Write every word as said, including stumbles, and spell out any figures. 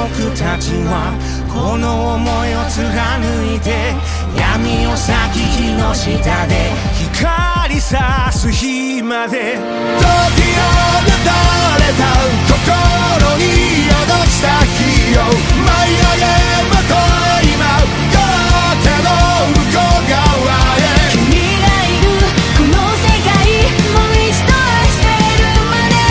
僕たちはこの想いを貫いて闇を裂き日の下で光さす日まで時